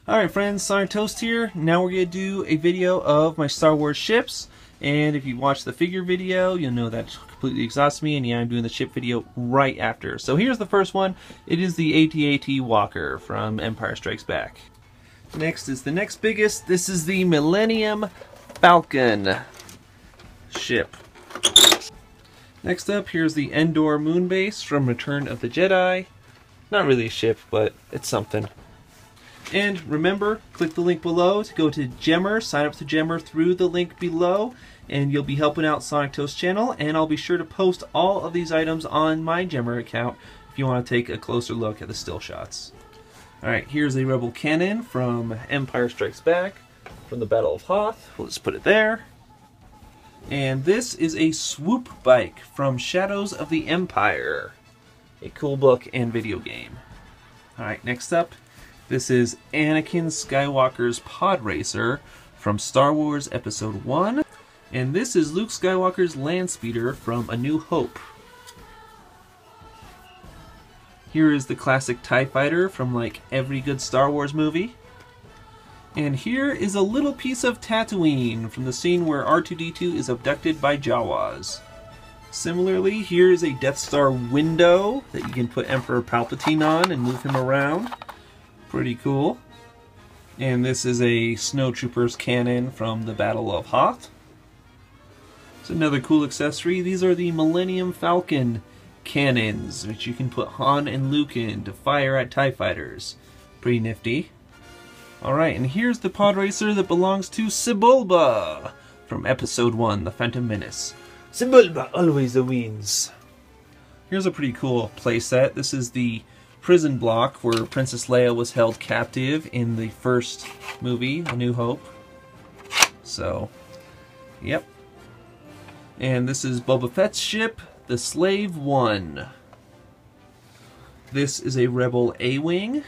Alright friends, Sonic Toast here. Now we're going to do a video of my Star Wars ships. And if you watch the figure video, you'll know that completely exhausts me. And yeah, I'm doing the ship video right after. So here's the first one. It is the AT-AT Walker from Empire Strikes Back. Next is the next biggest. This is the Millennium Falcon ship. Next up, here's the Endor Moon Base from Return of the Jedi. Not really a ship, but it's something. And remember, click the link below to go to Gemmer, sign up to Gemmer through the link below, and you'll be helping out Sonic Toast channel, and I'll be sure to post all of these items on my Gemmer account if you want to take a closer look at the still shots. Alright, here's a Rebel Cannon from Empire Strikes Back, from the Battle of Hoth. We'll just put it there. And this is a Swoop Bike from Shadows of the Empire. A cool book and video game. Alright, next up, this is Anakin Skywalker's Pod Racer from Star Wars Episode 1. And this is Luke Skywalker's Land Speeder from A New Hope. Here is the classic TIE Fighter from like every good Star Wars movie. And here is a little piece of Tatooine from the scene where R2-D2 is abducted by Jawas. Similarly, here is a Death Star window that you can put Emperor Palpatine on and move him around. Pretty cool. And this is a Snowtroopers cannon from the Battle of Hoth. It's another cool accessory. These are the Millennium Falcon cannons, which you can put Han and Luke in to fire at TIE fighters. Pretty nifty. Alright, and here's the pod racer that belongs to Sebulba from Episode 1, The Phantom Menace. Sebulba always wins. Here's a pretty cool playset. This is the prison block where Princess Leia was held captive in the first movie, A New Hope. So, yep. And this is Boba Fett's ship, the Slave One. This is a Rebel A-Wing.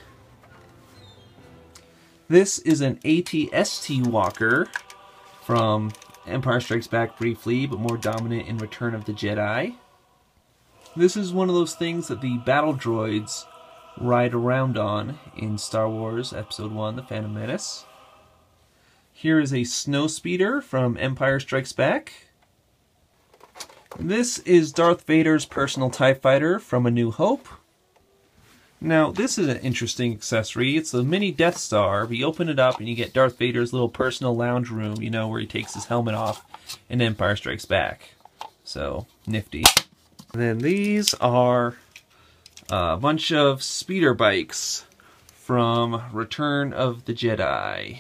This is an AT-ST Walker from Empire Strikes Back briefly, but more dominant in Return of the Jedi. This is one of those things that the battle droids ride around on in Star Wars Episode 1, The Phantom Menace. Here is a Snowspeeder from Empire Strikes Back. This is Darth Vader's personal TIE Fighter from A New Hope. Now, this is an interesting accessory. It's a mini Death Star, but you open it up and you get Darth Vader's little personal lounge room, you know, where he takes his helmet off in Empire Strikes Back. So, nifty. And then these are a bunch of speeder bikes from Return of the Jedi.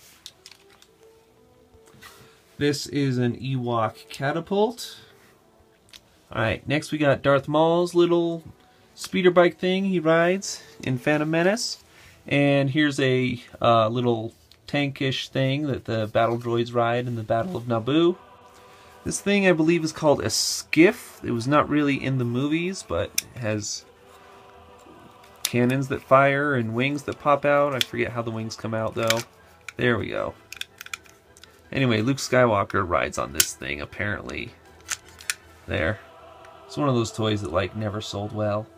This is an Ewok catapult. Alright, next we got Darth Maul's little speeder bike thing he rides in Phantom Menace. And here's a little tankish thing that the battle droids ride in the Battle of Naboo. This thing I believe is called a skiff. It was not really in the movies, but it has cannons that fire and wings that pop out. I forget how the wings come out though. There we go. Anyway, Luke Skywalker rides on this thing apparently. There. It's one of those toys that like never sold well.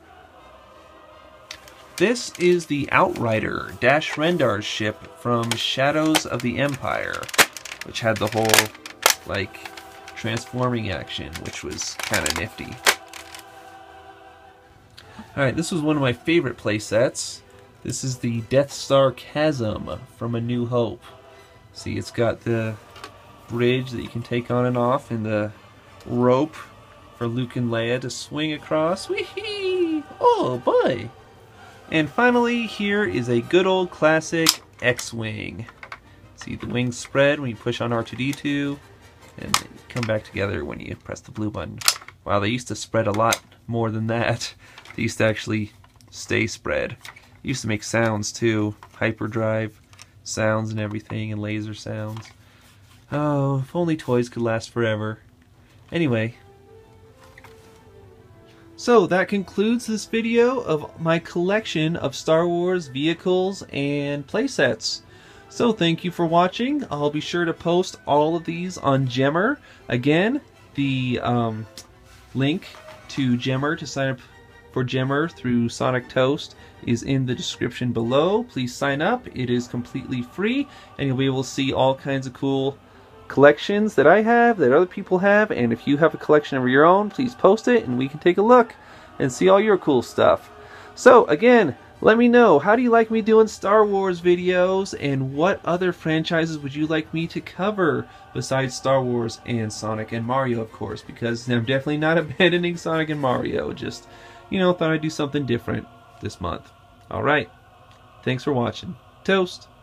This is the Outrider, Dash Rendar's ship from Shadows of the Empire, which had the whole like transforming action, which was kind of nifty. Alright, this was one of my favorite playsets. This is the Death Star Chasm from A New Hope. See, it's got the bridge that you can take on and off, and the rope for Luke and Leia to swing across. Whee! Oh boy! And finally, here is a good old classic X-Wing. See, the wings spread when you push on R2-D2, and they come back together when you press the blue button. Wow, they used to spread a lot more than that. They used to actually stay spread. They used to make sounds too. Hyperdrive sounds and everything, and laser sounds. Oh, if only toys could last forever. Anyway. So that concludes this video of my collection of Star Wars vehicles and playsets. So thank you for watching. I'll be sure to post all of these on Gemmer. Again, the link to Gemmer to sign up for Gemmer through Sonic Toast is in the description below. Please sign up. It is completely free, and you'll be able to see all kinds of cool collections that I have, that other people have, and if you have a collection of your own, please post it and we can take a look and see all your cool stuff. So again, let me know, how do you like me doing Star Wars videos, and what other franchises would you like me to cover besides Star Wars and Sonic and Mario, of course, because I'm definitely not abandoning Sonic and Mario. Just, you know, thought I'd do something different this month. Alright, thanks for watching. Toast!